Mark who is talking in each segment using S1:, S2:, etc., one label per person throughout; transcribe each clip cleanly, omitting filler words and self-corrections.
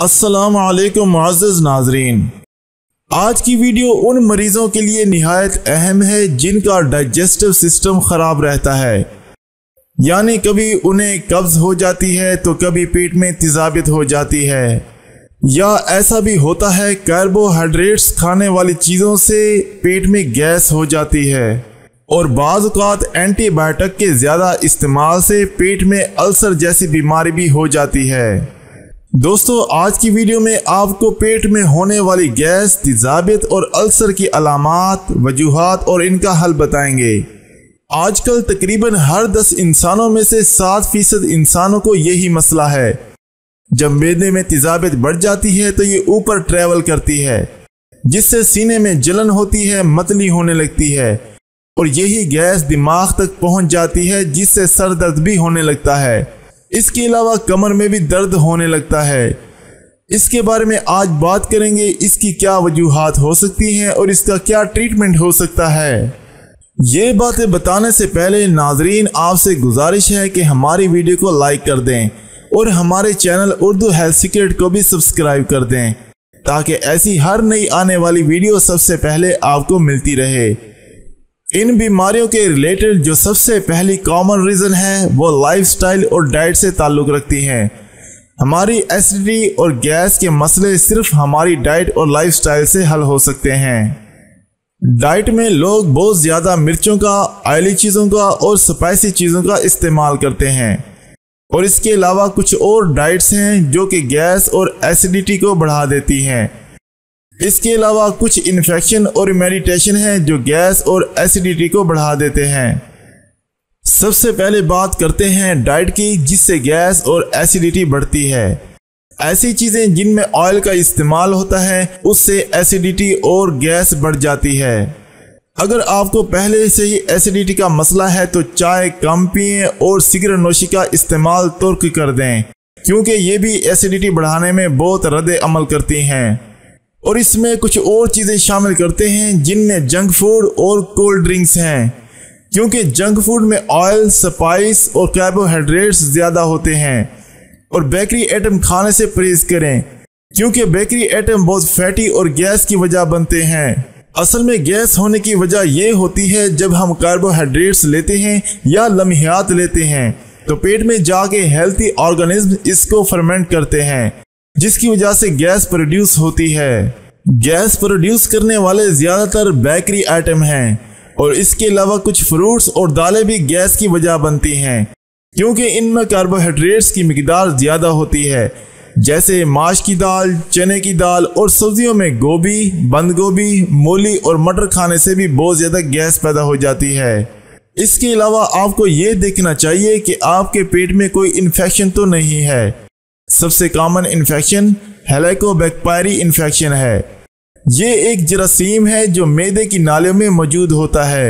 S1: अस्सलाम वालेकुम मुअज़्ज़िज़ नाज़रीन। आज की वीडियो उन मरीज़ों के लिए निहायत अहम है जिनका डाइजेस्टिव सिस्टम ख़राब रहता है, यानी कभी उन्हें कब्ज़ हो जाती है तो कभी पेट में तेज़ाबियत हो जाती है, या ऐसा भी होता है कार्बोहाइड्रेट्स खाने वाली चीज़ों से पेट में गैस हो जाती है, और बाज़ औक़ात एंटीबायोटिक के ज़्यादा इस्तेमाल से पेट में अल्सर जैसी बीमारी भी हो जाती है। दोस्तों, आज की वीडियो में आपको पेट में होने वाली गैस, तेज़ाबियत और अल्सर की अलामात, वजूहात और इनका हल बताएंगे। आजकल तकरीबन हर 10 इंसानों में से 7% इंसानों को यही मसला है। जब मैदे में तेज़ाबियत बढ़ जाती है तो ये ऊपर ट्रैवल करती है, जिससे सीने में जलन होती है, मतली होने लगती है, और यही गैस दिमाग तक पहुंच जाती है, जिससे सर दर्द भी होने लगता है। इसके अलावा कमर में भी दर्द होने लगता है। इसके बारे में आज बात करेंगे, इसकी क्या वजूहात हो सकती हैं और इसका क्या ट्रीटमेंट हो सकता है। ये बातें बताने से पहले नाजरीन, आपसे गुजारिश है कि हमारी वीडियो को लाइक कर दें और हमारे चैनल उर्दू हेल्थ सीक्रेट को भी सब्सक्राइब कर दें, ताकि ऐसी हर नई आने वाली वीडियो सबसे पहले आपको मिलती रहे। इन बीमारियों के रिलेटेड जो सबसे पहली कॉमन रीज़न है वो लाइफस्टाइल और डाइट से ताल्लुक़ रखती हैं। हमारी एसिडिटी और गैस के मसले सिर्फ हमारी डाइट और लाइफस्टाइल से हल हो सकते हैं। डाइट में लोग बहुत ज़्यादा मिर्चों का, ऑयली चीज़ों का और स्पाइसी चीज़ों का इस्तेमाल करते हैं, और इसके अलावा कुछ और डाइट्स हैं जो कि गैस और एसिडिटी को बढ़ा देती हैं। इसके अलावा कुछ इन्फेक्शन और मेडिटेशन है जो गैस और एसिडिटी को बढ़ा देते हैं। सबसे पहले बात करते हैं डाइट की, जिससे गैस और एसिडिटी बढ़ती है। ऐसी चीज़ें जिनमें ऑयल का इस्तेमाल होता है, उससे एसिडिटी और गैस बढ़ जाती है। अगर आपको पहले से ही एसिडिटी का मसला है तो चाय कम पिएं और सिगरेट नोशी का इस्तेमाल तुर्क कर दें, क्योंकि ये भी एसिडिटी बढ़ाने में बहुत रद्द अमल करती हैं। और इसमें कुछ और चीज़ें शामिल करते हैं जिनमें जंक फूड और कोल्ड ड्रिंक्स हैं, क्योंकि जंक फूड में ऑयल, स्पाइस और कार्बोहाइड्रेट्स ज़्यादा होते हैं। और बेकरी आइटम खाने से परहेज करें, क्योंकि बेकरी आइटम बहुत फैटी और गैस की वजह बनते हैं। असल में गैस होने की वजह यह होती है जब हम कार्बोहाइड्रेट्स लेते हैं या लम्हियात लेते हैं तो पेट में जाके हेल्थी ऑर्गेनिज्म इसको फर्मेंट करते हैं, जिसकी वजह से गैस प्रोड्यूस होती है। गैस प्रोड्यूस करने वाले ज़्यादातर बेकरी आइटम हैं, और इसके अलावा कुछ फ्रूट्स और दालें भी गैस की वजह बनती हैं, क्योंकि इनमें कार्बोहाइड्रेट्स की मिकदार ज़्यादा होती है, जैसे माश की दाल, चने की दाल, और सब्जियों में गोभी, बंद गोभी, मूली और मटर खाने से भी बहुत ज़्यादा गैस पैदा हो जाती है। इसके अलावा आपको ये देखना चाहिए कि आपके पेट में कोई इन्फेक्शन तो नहीं है। सबसे कॉमन इन्फेक्शन हेलिकोबैक्टीरिया इन्फेक्शन है। ये एक जरासीम है जो मैदे की नालियों में मौजूद होता है।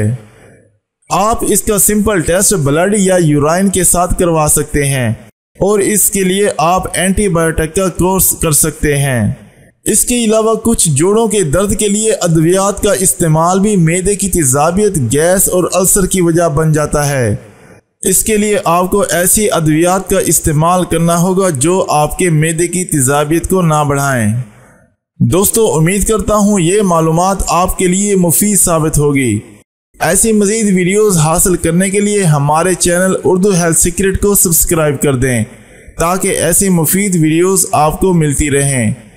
S1: आप इसका सिंपल टेस्ट ब्लड या यूराइन के साथ करवा सकते हैं, और इसके लिए आप एंटीबायोटिक का कोर्स कर सकते हैं। इसके अलावा कुछ जोड़ों के दर्द के लिए अद्वियात का इस्तेमाल भी मैदे की तेज़ाबियत, गैस और अल्सर की वजह बन जाता है। इसके लिए आपको ऐसी अद्वियात का इस्तेमाल करना होगा जो आपके मैदे की तेज़ाबियत को ना बढ़ाएं। दोस्तों, उम्मीद करता हूँ ये मालूमात आपके लिए मुफीद साबित होगी। ऐसी मज़ीद वीडियोस हासिल करने के लिए हमारे चैनल उर्दू हेल्थ सीक्रेट को सब्सक्राइब कर दें, ताकि ऐसी मुफीद वीडियोस आपको मिलती रहें।